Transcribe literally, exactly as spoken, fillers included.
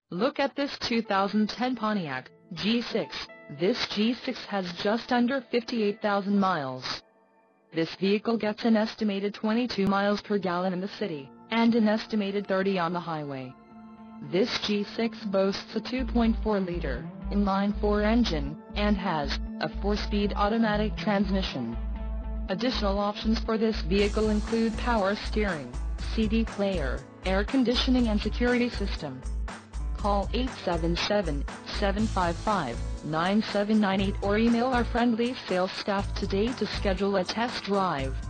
Look at this two thousand ten Pontiac G six. This G six has just under fifty-eight thousand miles. This vehicle gets an estimated twenty-two miles per gallon in the city, and an estimated thirty on the highway. This G six boasts a two point four liter inline-four engine, and has a four-speed automatic transmission. Additional options for this vehicle include power steering, C D player, air conditioning and security system. Call eight seven seven, seven five five, nine seven nine eight or email our friendly sales staff today to schedule a test drive.